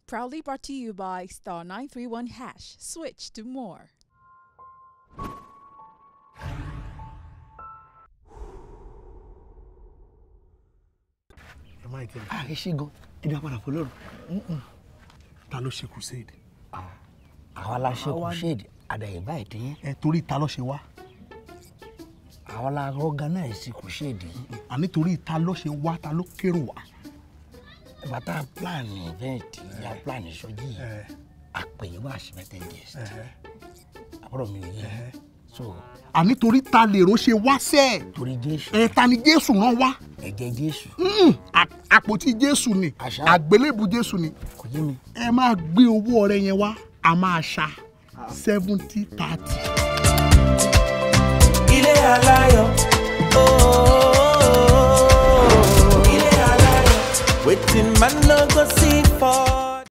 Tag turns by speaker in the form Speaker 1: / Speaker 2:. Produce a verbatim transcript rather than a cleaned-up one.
Speaker 1: Proudly brought to you by star nine three one hash. Switch to more.
Speaker 2: Michael.
Speaker 3: Ah, ẹ ṣé gan. Ẹ dá padà fọlọ́run.
Speaker 2: Ta ló ṣe crusade?
Speaker 3: Ah, àwa la ṣe crusade àdàyìnbá ìdín.
Speaker 2: Ẹ torí ta ló ṣe wá?
Speaker 3: Àwa la organize crusade.
Speaker 2: Àní torí ta ló ṣe wá, ta ló kérò wá.
Speaker 3: Ìgbà tá plan event, ya plan ìṣọ́jí. Àpè wá sí mẹ́tẹ̀ guest. Àbúrò mi ò yé. So,
Speaker 2: àní torí ta lèrò ṣe wá sẹ́.
Speaker 3: Torí Jésù.
Speaker 2: Ẹ ta ni Jésù rán wá?
Speaker 3: Ẹ̀jẹ̀ Jésù.
Speaker 2: Àpótí Jésù ni. Àgbélébù Jésù ni.
Speaker 3: Kò yé mi.
Speaker 2: Ẹ máa gbé owó ọrẹ yẹn wá, a máa ṣa seventy thirty.
Speaker 4: Ile Alayo. Oh, Ile Alayo. Waiting man no go see for.